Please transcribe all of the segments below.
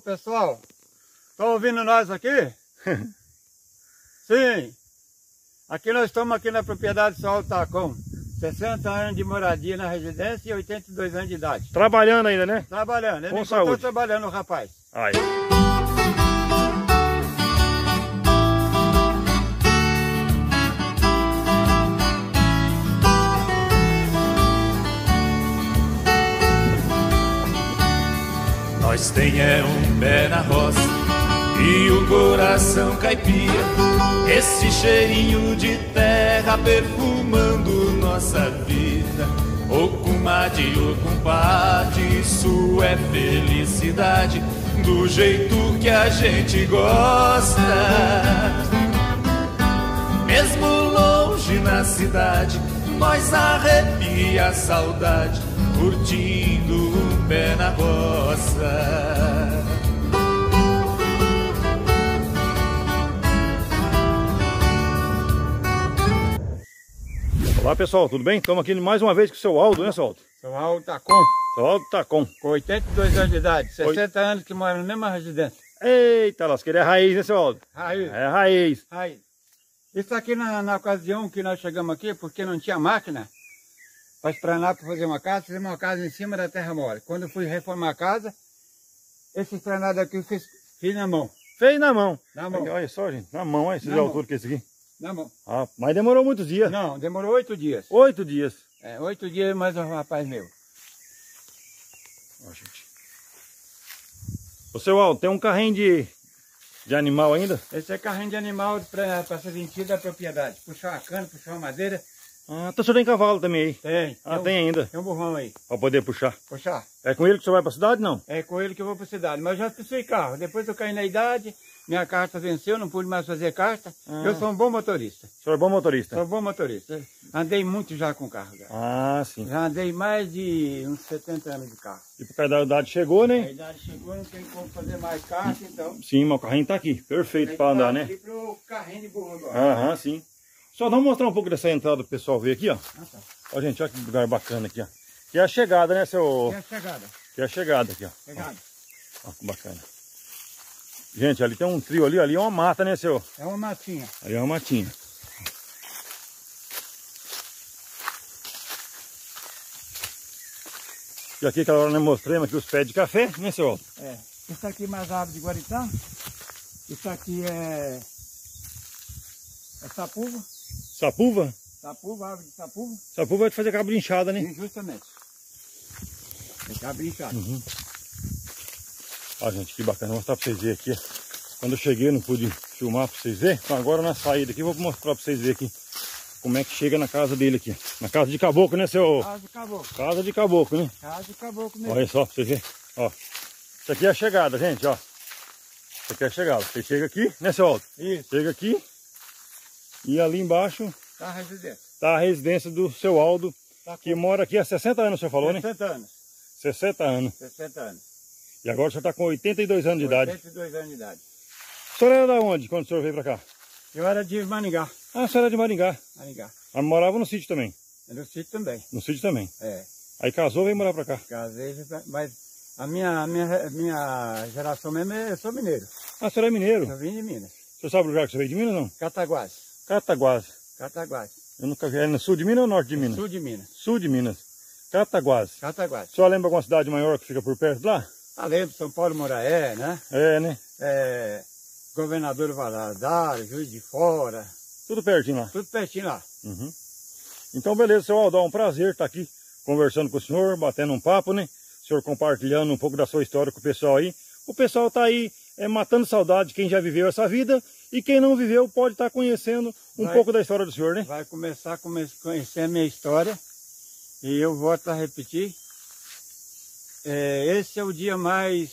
pessoal, estão ouvindo nós aqui? Sim. Aqui nós estamos aqui na propriedade Seu Aldo Tacon. 60 anos de moradia na residência e 82 anos de idade. Trabalhando ainda, né? Trabalhando. Ele com saúde. Estou trabalhando, rapaz. Aí. Nós tem um pé na roça e o coração caipira, esse cheirinho de terra perfumando nossa vida. Ô comadre, ô compadre, isso é felicidade do jeito que a gente gosta. Mesmo longe na cidade, nós arrepia a saudade, curtindo um pé na roça. Olá pessoal, tudo bem? Estamos aqui mais uma vez com o seu Aldo, né, seu Aldo? Seu Aldo Tacon. Seu Aldo Tacon. Com 82 anos de idade, 60 anos que mora na mesma residência. Eita, lasqueira, é raiz, né, seu Aldo? Raiz. É raiz. Raiz. Isso aqui na ocasião que nós chegamos aqui, porque não tinha máquina para espranar para fazer uma casa, fizemos uma casa em cima da terra mole. Quando eu fui reformar a casa, esse espranado aqui eu fiz na mão. Fez na mão. Na mão. Olha só, gente, na mão, olha, vocês viram a altura que é esse aqui? Na mão. Ah, mas demorou muitos dias. Não, demorou 8 dias. 8 dias. 8 dias mais um rapaz meu. Ó, gente. Ô, seu Aldo, tem um carrinho de animal ainda? Esse é carrinho de animal para ser vendido da propriedade. Puxar uma cana, puxar uma madeira. Ah, então o senhor tem cavalo também aí? Tem. Ah, tem ainda. Tem um burrão aí. Pra poder puxar. Puxar. É com ele que o senhor vai pra cidade, não? É com ele que eu vou para a cidade. Mas eu já possui carro. Depois eu caí na idade, minha carta venceu, não pude mais fazer carta. Eu sou um bom motorista. O senhor é bom motorista? Sou um bom motorista. Andei muito já com carro. Já, Ah, sim. já andei mais de uns 70 anos de carro. E por causa da idade chegou, A né? idade chegou, não tem como fazer mais carta, então... Sim, mas o carrinho tá aqui. Perfeito pra andar, né? Aqui pro carrinho de burro agora. Aham, sim. Só vamos mostrar um pouco dessa entrada pro pessoal ver aqui, ó. Tá. Ó, gente, olha que lugar bacana aqui, ó. Que é a chegada, né, seu... E a chegada? Que é a chegada aqui, ó. Chegada. Ó, que bacana. Gente, ali tem um trio ali é uma mata, né, seu? É uma matinha. Ali é uma matinha. E aqui, aquela hora nós mostramos aqui os pés de café, né, seu? É. Isso aqui é mais árvore de guaritá. Isso aqui é sapuva. Sapuva? Sapuva, árvore de sapuva. Sapuva vai te fazer cabrinchada, né? Justamente. É cabrinchado. Uhum. Ó, gente, que bacana. Vou mostrar pra vocês verem aqui, ó. Quando eu cheguei, não pude filmar pra vocês verem. Então agora na saída aqui, vou mostrar pra vocês verem aqui como é que chega na casa dele aqui. Na casa de caboclo, né, seu? Casa de caboclo. Casa de caboclo, né? Casa de caboclo mesmo. Olha só pra vocês verem. Ó. Isso aqui é a chegada, gente, ó. Isso aqui é a chegada. Você chega aqui, né, seu Aldo? Isso. Chega aqui. E ali embaixo Tá a residência. tá a residência do seu Aldo, Tá que mora aqui há 60 anos, o senhor falou, 60 né? anos. 60 anos. 60 anos. E agora o senhor tá com 82 anos de idade. 82 anos de idade. O senhor era da onde quando o senhor veio pra cá? Eu era de Maringá. Ah, o senhor era de Maringá. Maringá. Mas morava no sítio também. No sítio também. No sítio também. É. Aí casou e veio morar pra cá. Casei, mas a minha geração mesmo, eu sou mineiro. Ah, o senhor é mineiro. Eu vim de Minas. O senhor sabe o lugar que você veio de Minas, não? Cataguás. Cataguás. Cataguás. Eu nunca vi. É no sul de Minas ou norte de Minas? Sul de Minas. Sul de Minas. Cataguás. Cataguás. O senhor lembra alguma cidade maior que fica por perto lá? Ah, lembro, São Paulo Moraé, né? É, né? É, Governador Valadares, Juiz de Fora. Tudo pertinho lá. Tudo pertinho lá. Uhum. Então, beleza, seu Aldo, é um prazer estar aqui conversando com o senhor, batendo um papo, né? O senhor compartilhando um pouco da sua história com o pessoal aí. O pessoal tá aí matando saudade de quem já viveu essa vida e quem não viveu pode estar conhecendo um pouco da história do senhor, né? Vai começar a conhecer a minha história e eu volto a repetir. Esse é o dia mais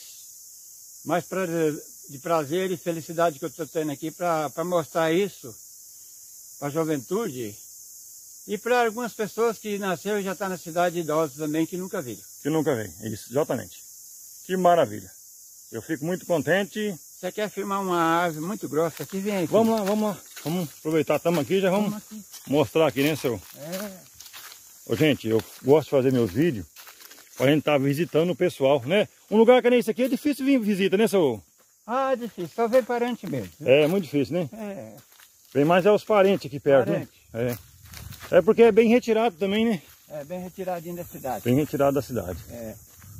de prazer e felicidade que eu estou tendo aqui para mostrar isso para a juventude e para algumas pessoas que nasceram e já estão na cidade, idosos também, que nunca viram. Que nunca veio, isso, exatamente. Que maravilha. Eu fico muito contente. Você quer filmar uma árvore muito grossa aqui? Vem aqui. Vamos lá, vamos lá. Vamos aproveitar, estamos aqui, já vamos mostrar aqui, né, seu? É. Ô, gente, eu gosto de fazer meus vídeos Pra gente estar visitando o pessoal, né? Um lugar que nem esse aqui é difícil vir visita, né, seu? Ah, é difícil, só vem parente mesmo. É, muito difícil, né? É. Vem mais é os parentes aqui perto, Parente. né? É porque é bem retirado também, né? É bem retiradinho da cidade. Bem retirado da cidade. É.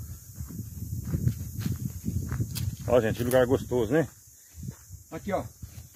Ó, gente, que lugar gostoso, né? Aqui, ó.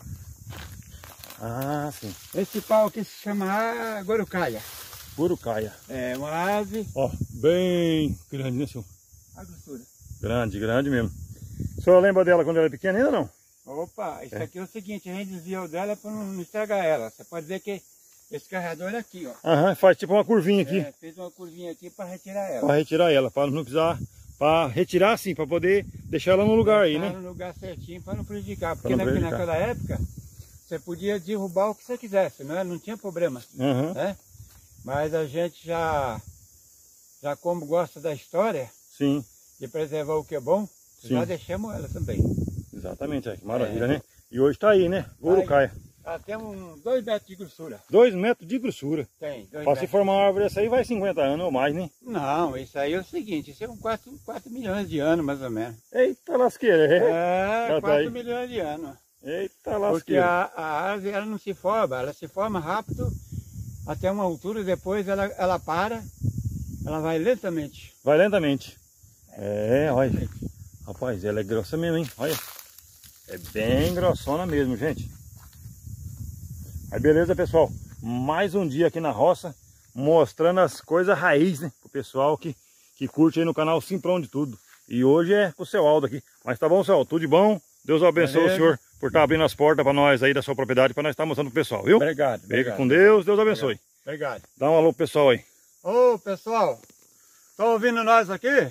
Ah, sim. Esse pau aqui se chama Gorucaia. Urucaia. É uma ave. Ó, bem grande, né, senhor? A grossura. Grande, grande mesmo. O senhor lembra dela quando ela era pequena ainda não? Opa, isso aqui é o seguinte, a gente desviou dela para não estragar ela. Você pode ver que esse carregador é aqui, ó. Aham, faz tipo uma curvinha aqui. É, fez uma curvinha aqui para retirar ela. Para retirar ela, para não precisar... Para retirar assim, para poder deixar ela no lugar aí, né? No lugar certinho para não prejudicar. Porque não prejudicar. naquela época, você podia derrubar o que você quisesse, não tinha problema. Uhum. Né? Mas a gente já como gosta da história, Sim. de preservar o que é bom, Sim. já deixamos ela também. Exatamente, que maravilha, né? E hoje tá aí, né? Urucaia. Ela tem uns 2 metros de grossura. 2 metros de grossura. Tem, 2 Para metros. se formar uma árvore essa aí vai 50 anos ou mais, né? Não, isso aí é o seguinte, isso é 4 milhões de anos, mais ou menos. Eita lasqueira, É, tá 4 aí. milhões de anos. Eita Porque lasqueira. a árvore ela não se forma, ela se forma rápido até uma altura, depois ela para, ela vai lentamente. Vai lentamente. É, olha. Rapaz, ela é grossa mesmo, hein? Olha. É bem grossona mesmo, gente. Aí beleza, pessoal. Mais um dia aqui na roça, mostrando as coisas raiz, né? Pro pessoal que curte aí no canal Simprão de Tudo. E hoje é com o seu Aldo aqui. Mas tá bom, seu Aldo? Tudo de bom? Deus abençoe o senhor por estar abrindo as portas para nós aí da sua propriedade, para nós estar mostrando pro pessoal, viu? Obrigado. Fica com Deus, Deus abençoe. Obrigado. Dá um alô pro pessoal aí. Ô, pessoal, estão ouvindo nós aqui?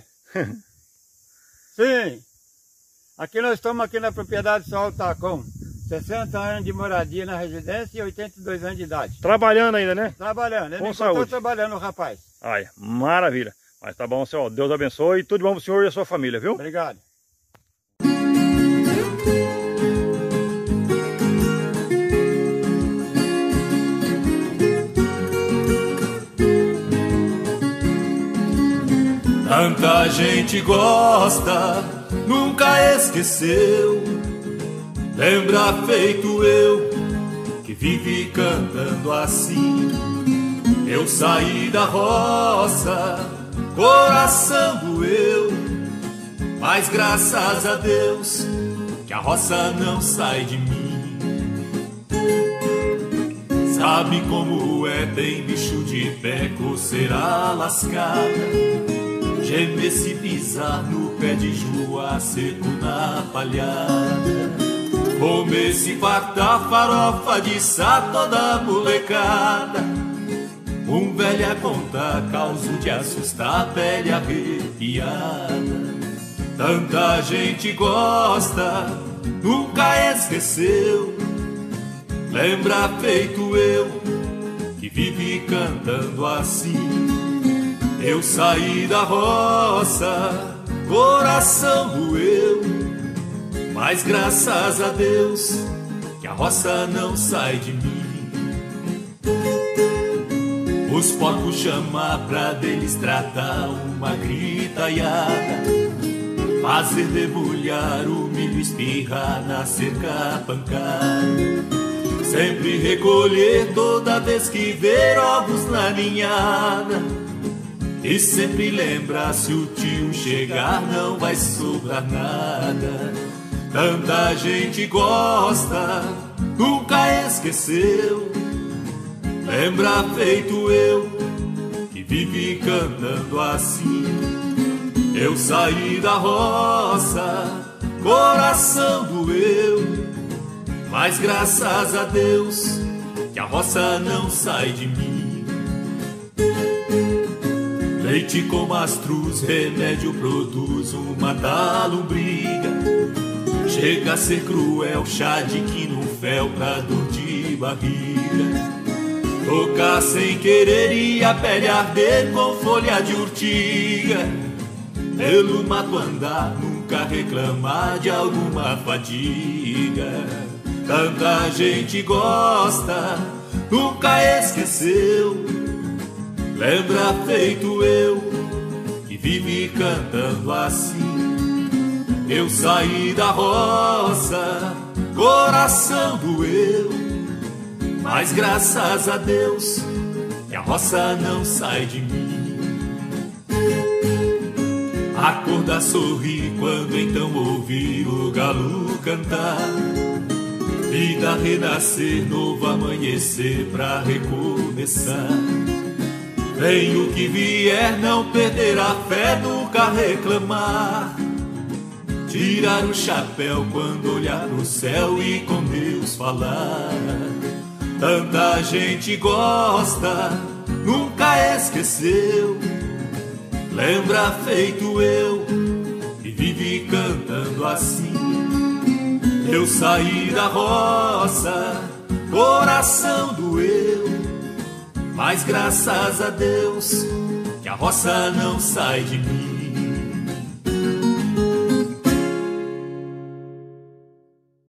Sim. Aqui nós estamos aqui na propriedade São Aldo Tacão. 60 anos de moradia na residência e 82 anos de idade. Trabalhando ainda, né? Trabalhando. Ele Com não saúde. estou trabalhando, rapaz. Ai, maravilha. Mas tá bom, senhor. Deus abençoe. Tudo de bom pro senhor e a sua família, viu? Obrigado. Tanta gente gosta, nunca esqueceu. Lembra feito eu, que vive cantando assim. Eu saí da roça, coração doeu, mas graças a Deus, que a roça não sai de mim. Sabe como é, tem bicho de pé, coceira lascada, gemer se pisar no pé de joá seco na palhada, comer se fartar farofa de sá toda molecada. Velho a contar causo de assustar a pele arrepiada. Tanta gente gosta, nunca esqueceu. Lembra feito eu, que vive cantando assim. Eu saí da roça, coração doeu, mas graças a Deus, que a roça não sai de mim. Os porcos chamam pra deles tratar uma gritaiada, fazer debulhar o milho, espirrar na cerca pancada, sempre recolher toda vez que ver ovos na ninhada, e sempre lembrar, se o tio chegar não vai sobrar nada. Tanta gente gosta, nunca esqueceu. Lembra feito eu, que vive cantando assim. Eu saí da roça, coração doeu, mas graças a Deus, que a roça não sai de mim. Leite com mastruz, remédio produz uma talumbriga. Chega a ser cruel, chá de quinufel pra dor de barriga. Tocar sem querer e a pele arder com folha de urtiga. Pelo mato andar, nunca reclamar de alguma fadiga. Tanta gente gosta, nunca esqueceu. Lembra feito eu, que vive cantando assim. Eu saí da roça, coração doeu, mas graças a Deus que a roça não sai de mim. Acordar, sorrir quando então ouvir o galo cantar. Vida renascer, novo amanhecer pra recomeçar. Vem o que vier, não perder a fé, nunca reclamar. Tirar o chapéu quando olhar pro céu e com Deus falar. Tanta gente gosta, nunca esqueceu. Lembra feito eu, e vive cantando assim. Eu saí da roça, coração doeu, mas graças a Deus que a roça não sai de mim.